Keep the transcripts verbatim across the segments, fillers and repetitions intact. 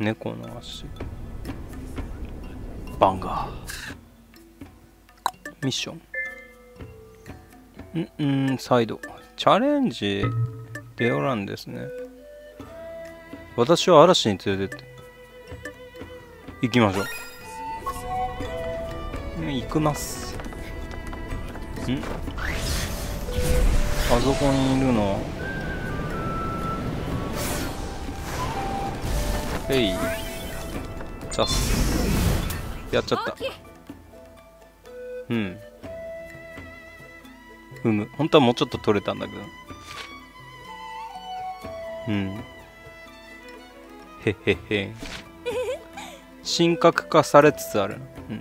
猫の足。バンガー。ミッション。んうん、サイド。チャレンジデオランですね。私は嵐に連れてって。行きましょう。行きます。んあそこにいるの。へい。チャス。やっちゃった。うん。うむ。本当はもうちょっと取れたんだけど。うん。へへへ。神格化されつつある。うん。うん。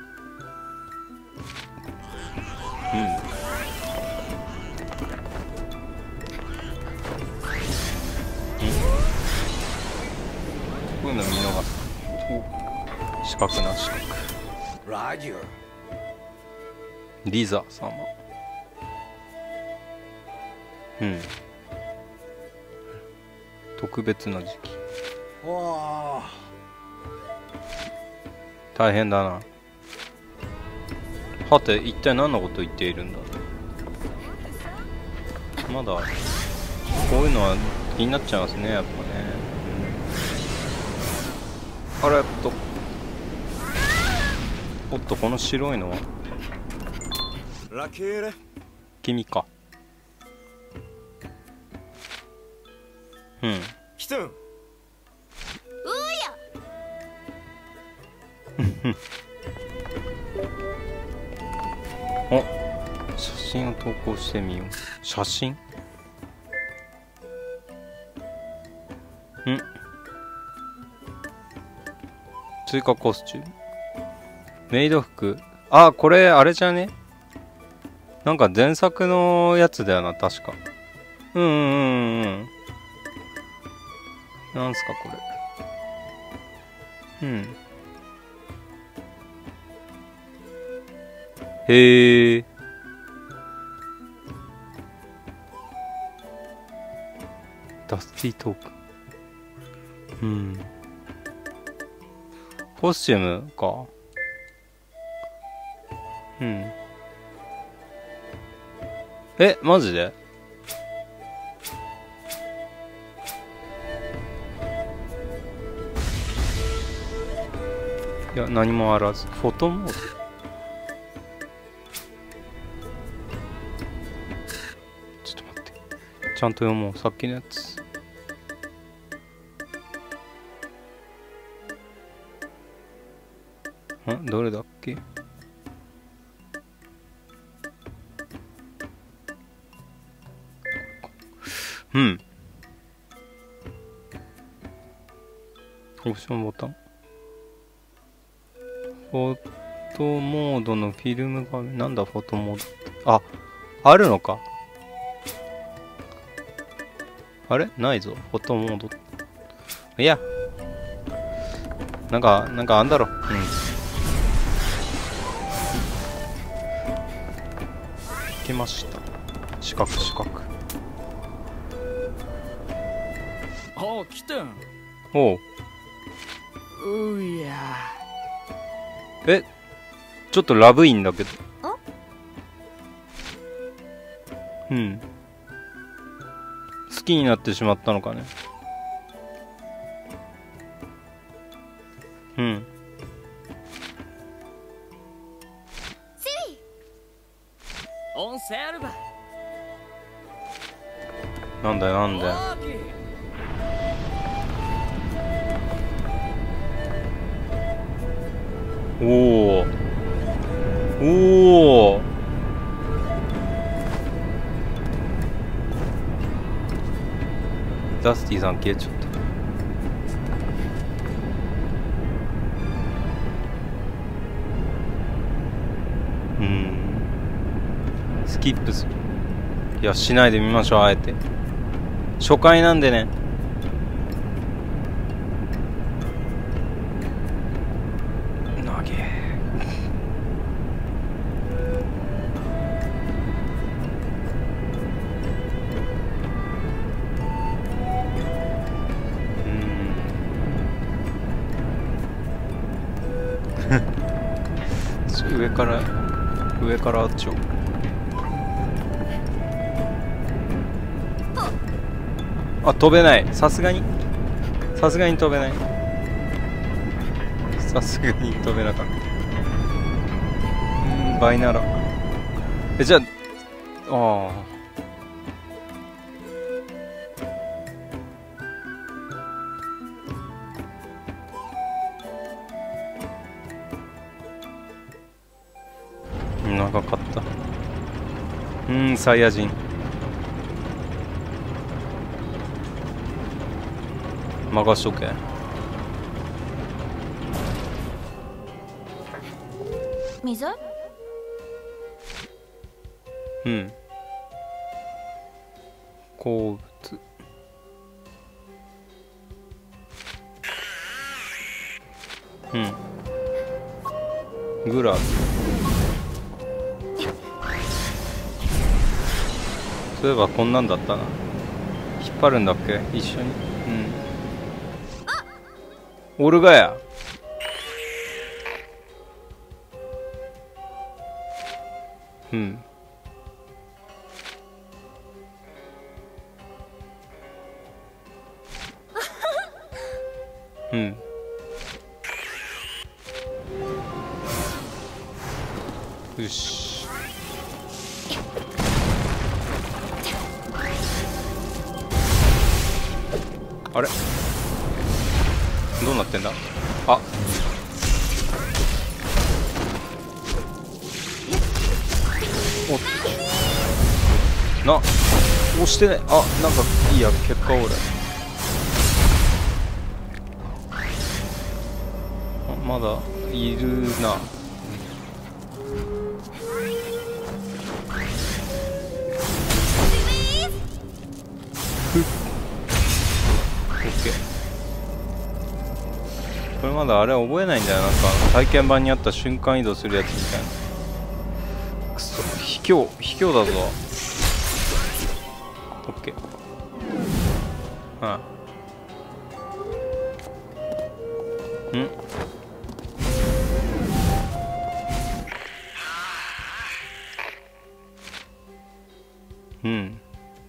こういうの見逃す。お、四角な四角。リザ様。うん。特別な時期。大変だな。はて、一体何のことを言っているんだ。まだこういうのは気になっちゃいますね、やっぱね。うん、あれ、っとおっと、この白いのは君か。うん。 来たん。 お、写真を投稿してみよう。写真？ん？追加コスチューム。メイド服。あ、これあれじゃね？なんか前作のやつだよな、確か。うんうんうんうん。なんすかこれ。うん。へえ。ダスティトーク。うん。コスチュームか。うん。え、マジで？いや、何もあらず。フォトモード。ちょっと待って。ちゃんと読もう。さっきのやつ。ん？どれだっけ？うん。オプションボタン。フォトモードのフィルム画面。なんだフォトモードって。あ、あるのか。あれないぞ。フォトモード。いや。なんか、なんかあんだろ。うん。来ました。四角四角。 ああ、来たん。 おう。 ういや。 え、ちょっとラブいんだけど。うん。好きになってしまったのかね。うん。 音声あるば。 なんだよなんだよ。おお。おお。ダスティさん消えちゃった。うん。スキップする。いや、しないでみましょう、あえて。初回なんでね。投げ。うん。 上から上からあっちを。あ、飛べない。さすがにさすがに飛べない。さすがに飛べなかった。うん、倍なら。え、じゃあ、ああ。長かった。うーん、サイヤ人。任しとけ。 水？ うん。鉱物。うん。グラブ。そういえばこんなんだったな。引っ張るんだっけ一緒に。うん。オルガや。うん。うん。よし。あれどうなってんだ。あ、おっな、押してない。あ、なんかいいや、結果オーライ。あ、まだいるな。ふっ、オッケー。これまだあれ覚えないんだよ。なんか体験版にあった瞬間移動するやつみたいな。くそ、卑怯卑怯だぞ。オッケー。ああ、ん、うん。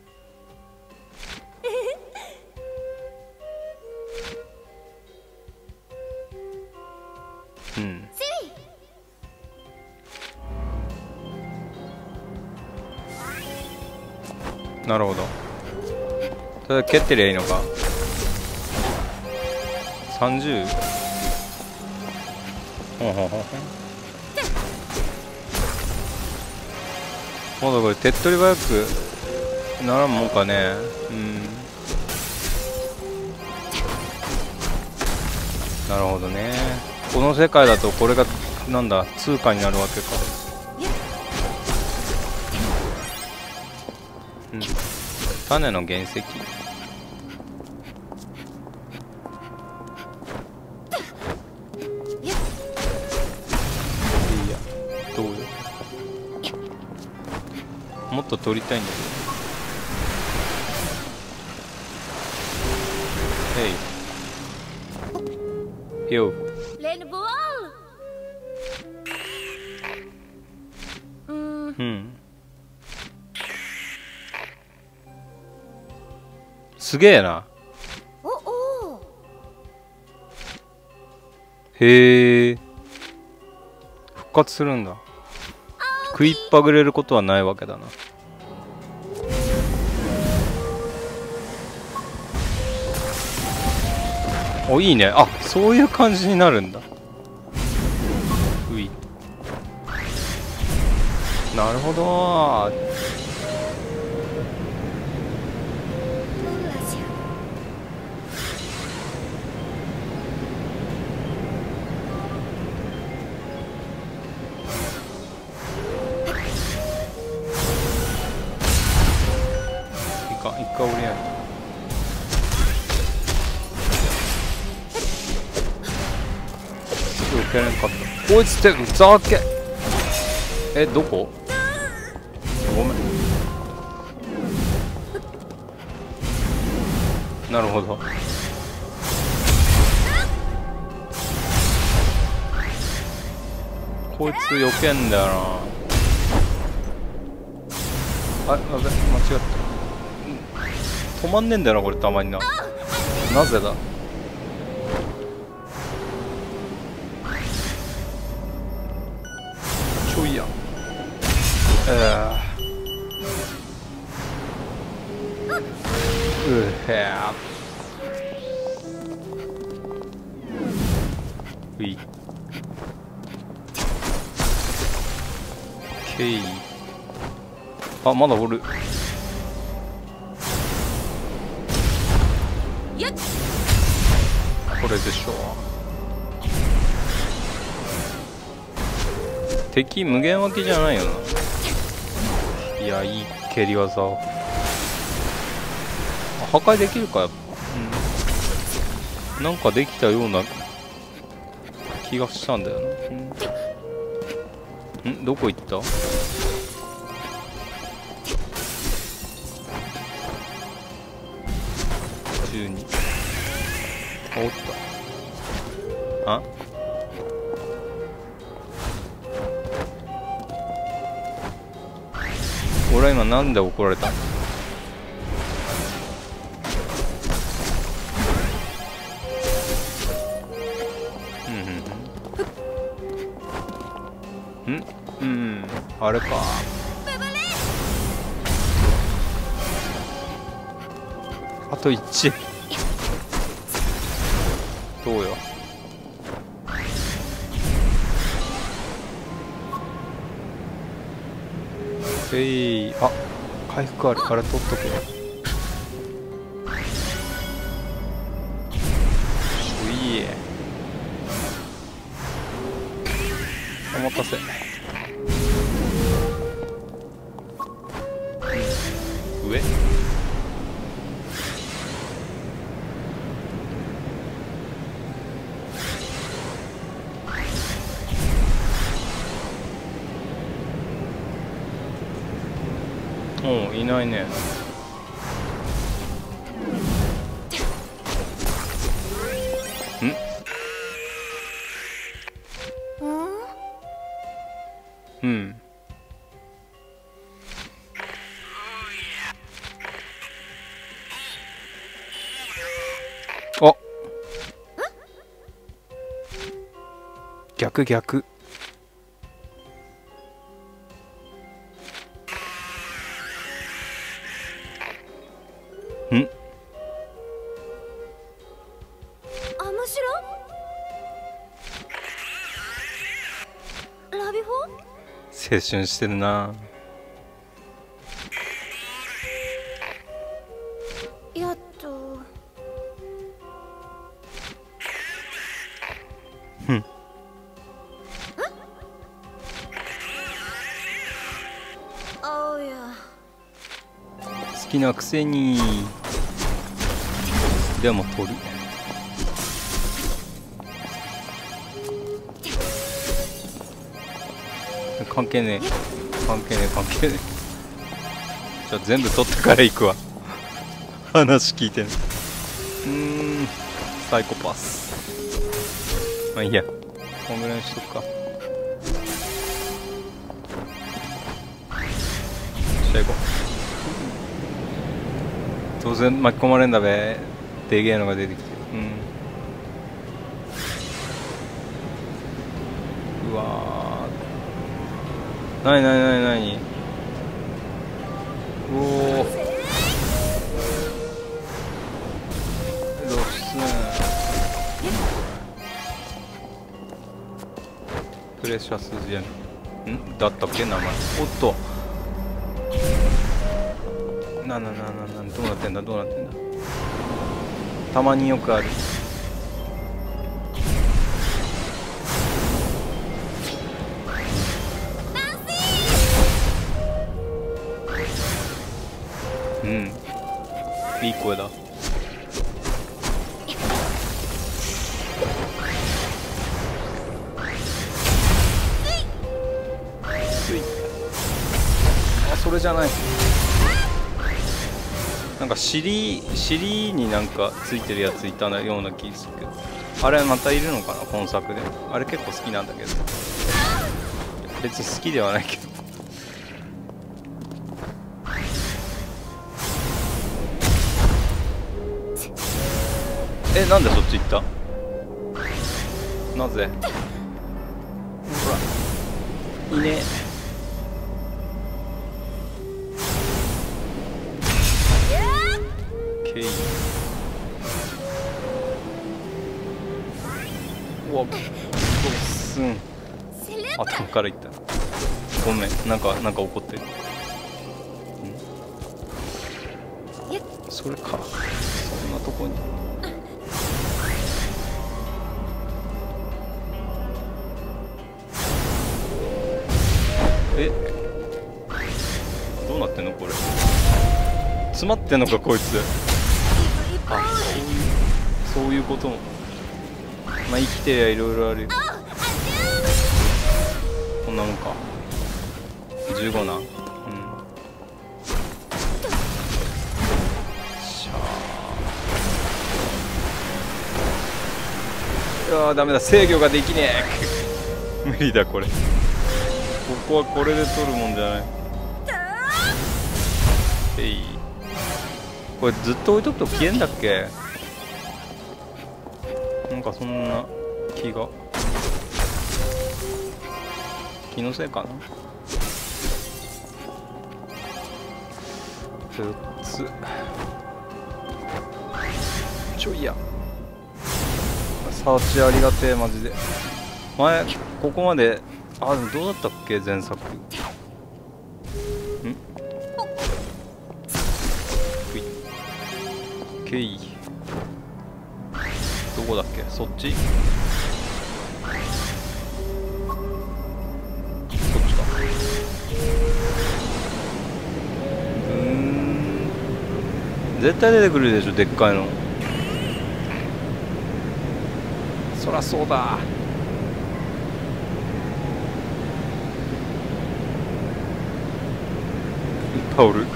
うん。なるほど。それ蹴ってりゃいいのか。さんじゅう。ほんほんほんほん。まだこれ手っ取り早くならんもんかね。うん。なるほどね。この世界だとこれがなんだ通貨になるわけか。うん。種の原石。いいや、どうよ。もっと取りたいんだけど。へい。よ。 レンボール。うん。 うん。すげえな。 おお。 へえ。復活するんだ。食いっぱぐれることはないわけだな。お、いいね。あ、そういう感じになるんだ。うい。なるほど。いかん、一回降りないと。受けれんかった。こいつってふざけ。え、どこ？ごめん。なるほど。 こいつ避けんだよな。あ、やべ、間違った。止まんねえんだよなこれ、たまにな。なぜだ。ちょいや。えー、うへーういけい。あ、まだおる。これでしょう。敵無限脇じゃないよな。いや、いい蹴り技を。破壊できるかやっぱ、うん、なんかできたような気がしたんだよな。うん、んどこ行った。じゅうに。あ、おった。あ、俺は今なんで怒られたの。うんうんうんうん、あれか。あといち。どうよ。えい、あ、回復ある。あれ取っとくよ。おいえ。お待たせ。上。もういないね。ん？うん。あ、逆逆。ん？ あ、むしろラビフォ青春してるな。 やっと。 ふん。 あおや。 好きなくせに。でも取る。関係ねえ関係ねえ関係ねえ。じゃあ全部取ってから行くわ。話聞いてね。うーん、サイコパス。まあいいや、こんぐらいにしとくか。じゃあ行こう。当然巻き込まれんだべ。でげえのが出てきてる。うん、うわー、なになになになに。おお、露出。プレシャスジェムんだったっけ名前。おっと、ななななな、どうなってんだどうなってんだ。たまによくある。うん、いい声だ。あ、それじゃない。なんか尻尻になんかついてるやついたような気がするけど、あれまたいるのかな今作で。あれ結構好きなんだけど。 別に好きではないけど。え、なんでそっち行った？なぜ？ほらいねえ。ケイ。うわ、ドスン。頭からいった。ごめん、なんかなんか怒ってる。ん？それか。そんなとこに。え、どうなってんのこれ。詰まってんのかこいつ。あ、そういうそういうことも。まあ生きてりゃいろいろあるよ。こんなもんか。じゅうごな。うん。しゃあ。いやーダメだ、制御ができねえ。無理だこれ。ここはこれで取るもんじゃない。えい。これずっと置いとくと消えんだっけ？なんかそんな気が。気のせいかな。ふつちょいや。サーチありがてえマジで。前ここまで、あ、でもどうだったっけ前作。ん？ふい。けい。どこだっけ？そっち？そっちか。うーん。絶対出てくるでしょ、でっかいの。そらそうだ。いっぱいおる。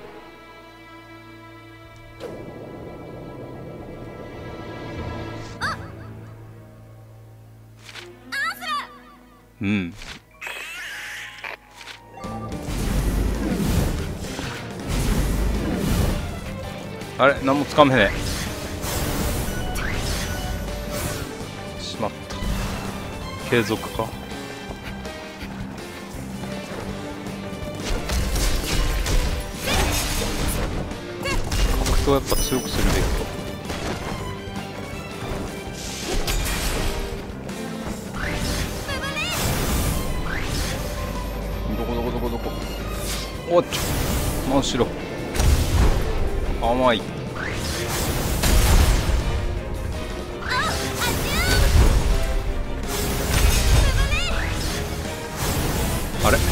うん。あれ、何もつかめねえ。しまった。継続か。格闘やっぱ強くするべきか。どこどこどこどこ。おっちょ真後ろ。甘い。あれ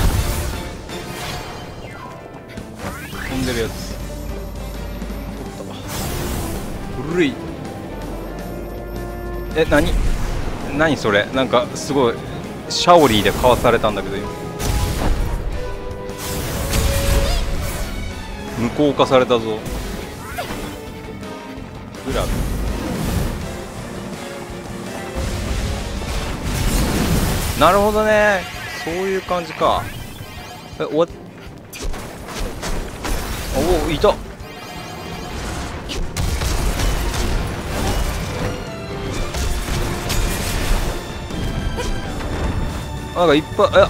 飛んでるやつ取った。古い。え、なになにそれ。なんかすごいシャオリーでかわされたんだけど今無効化されたぞ。グラブ。なるほどね、そういう感じか。え、おわおお、いた。なんかいっぱい。いや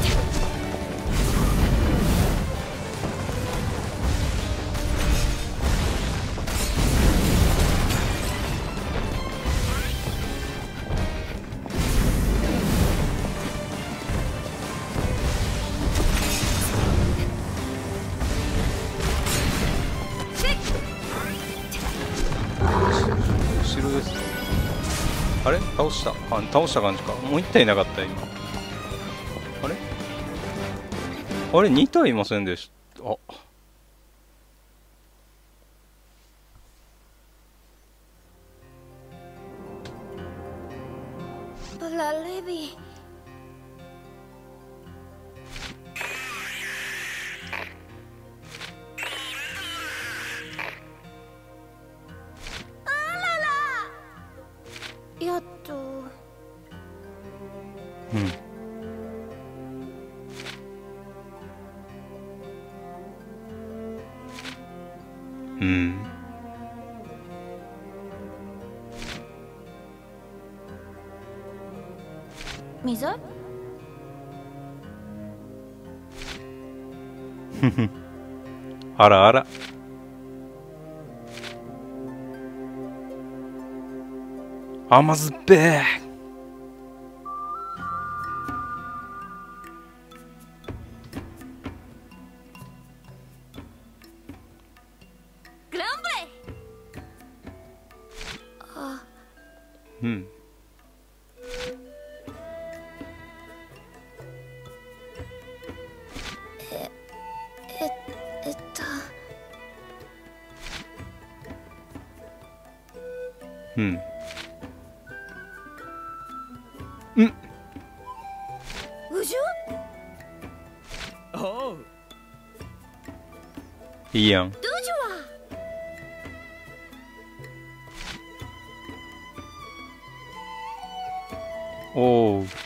後ろですか。あれ倒した。あ、倒した感じか。もう一体いなかった今。あれあれに体いませんでした。あ、 ブラレビ。あらら。やっと。 うん。 うん。 水？ あらあら。甘酸っぱい。 グランブレイ。あ、 うん。 え、え、えっと。 うん。うん。 うじゅ？ おう。 いいやん。 どうじゅわ。 おお。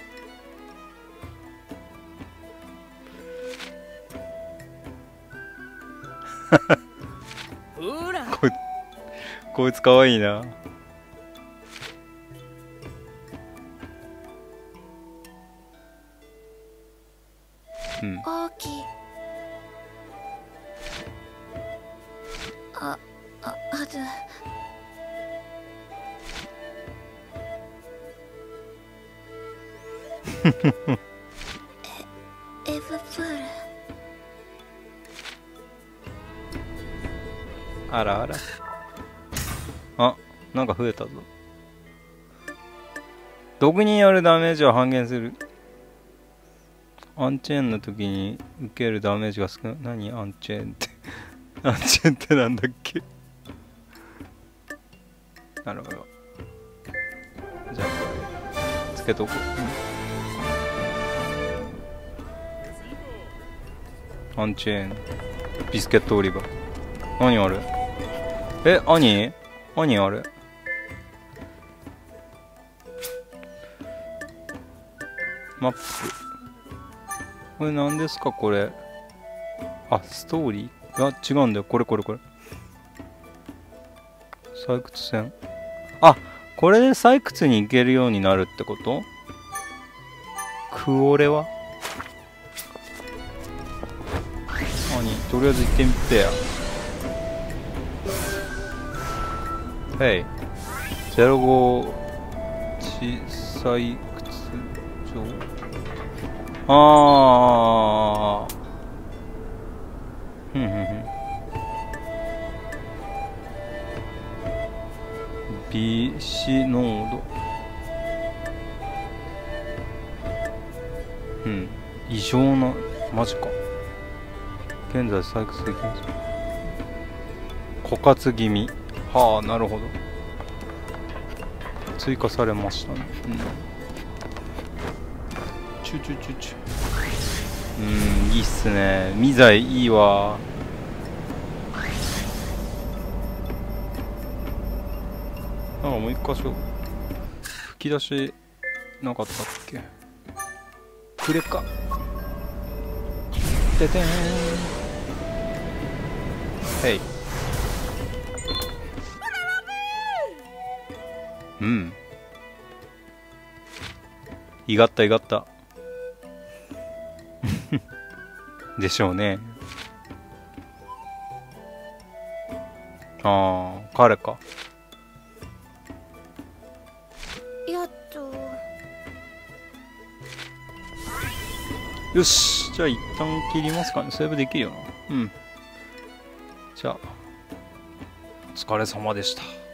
ほら。 こいこいつかわいいな。うん。 大きい。あ、あ、あず。え、エヴプール。 あらあら。あ、なんか増えたぞ。毒によるダメージを半減する。アンチェーンの時に受けるダメージが少ない。何アンチェーンってアンチェーンってなんだっけ。なるほど。じゃあこれつけとこう。アンチェーンビスケット売り場。何あれ。え、兄兄あれ。マップ。これ何ですかこれ。あ、ストーリー。あ、違うんだよ。これこれこれ。採掘船。あ、これで採掘に行けるようになるってこと？クオレは？何？とりあえず行ってみてや。へい。ゼロご地採掘場。あー。ふんふんふん。微子濃度。うん。異常な、マジか。現在採掘できます。枯渇気味。はあ、なるほど。追加されましたね。うん。チュチュチュチュ。うん、いいっすね。ミザイいいわ。なんかもう一箇所吹き出しなかったっけ。くれか。ててーん。へい。うん。いがったいがった。でしょうね。ああ、彼か。 やっと。 よし、じゃあ一旦切りますかね。セーブできるよな。うん。じゃあ、お疲れ様でした。